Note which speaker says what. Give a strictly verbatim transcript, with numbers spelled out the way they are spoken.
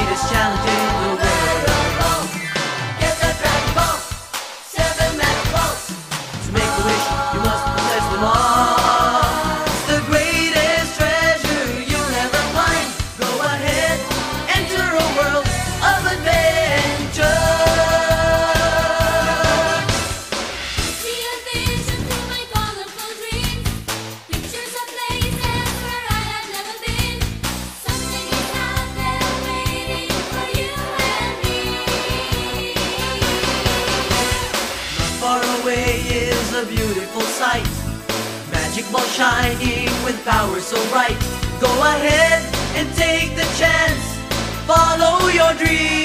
Speaker 1: greatest challenge in the world. Get the Dragon Ball, seven magic balls. To make a wish, you must possess them all. It's the greatest treasure you'll ever find. Go ahead, enter a world of adventure.
Speaker 2: See a vision through my colorful dreams. Pictures of places where I have never been. Something is out there waiting for you and me.
Speaker 1: Not far away is a beautiful sight. Magic ball shining with power so bright. Go ahead and take the chance. Follow your dreams.